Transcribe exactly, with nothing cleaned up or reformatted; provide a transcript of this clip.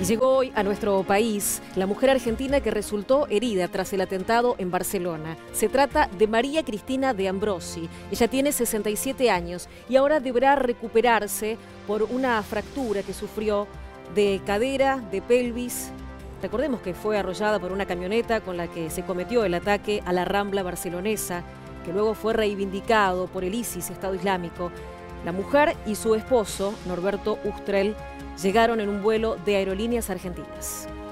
Y llegó hoy a nuestro país la mujer argentina que resultó herida tras el atentado en Barcelona. Se trata de María Cristina de Ambrosi. Ella tiene sesenta y siete años y ahora deberá recuperarse por una fractura que sufrió de cadera, de pelvis. Recordemos que fue arrollada por una camioneta con la que se cometió el ataque a la Rambla barcelonesa, que luego fue reivindicado por el ISIS, Estado Islámico. La mujer y su esposo, Norberto Ustrell, llegaron en un vuelo de Aerolíneas Argentinas.